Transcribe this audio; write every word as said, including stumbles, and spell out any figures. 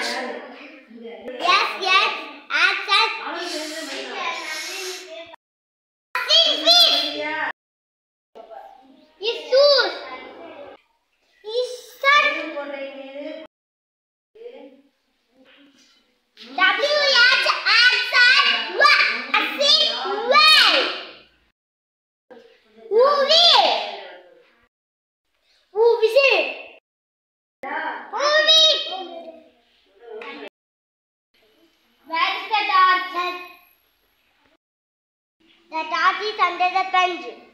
Yes, yes. Action. His shoes. His shirt. W H action. What? Sit well. Who will? Who visit? Who will? Where is the dog? The dog is under the bench.